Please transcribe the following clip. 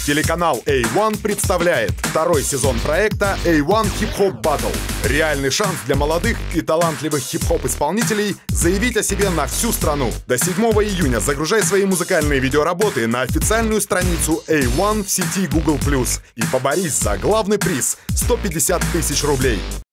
Телеканал A1 представляет второй сезон проекта A1 Hip Hop Battle. Реальный шанс для молодых и талантливых хип-хоп-исполнителей заявить о себе на всю страну. До 7 июня загружай свои музыкальные видеоработы на официальную страницу A1 в сети Google+. И поборись за главный приз — 150 тысяч рублей.